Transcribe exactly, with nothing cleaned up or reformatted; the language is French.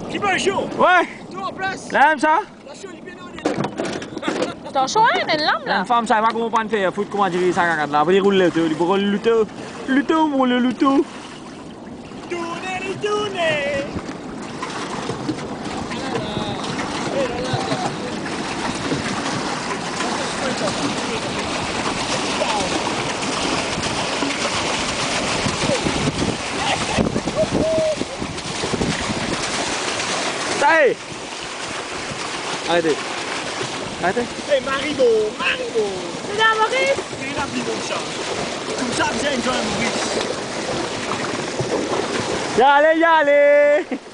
Qui veut chaud? Ouais. Toi en place? Là, ça? La chaud, il est bien on est deux. T'as chaud, hein, une lame, là? Une femme, ça va comment pas faire foot comment dire ça regarde là. Il roule le tout, il roule le tout. Le tout, mon le tout. Tournez, tournez. Hey! Arrêtez. Arrêtez. Hey, Maribo, Maribo. C'est dans Maurice? C'est rempli mon chat. Tout ça vient de Maurice. Y allez, y allez!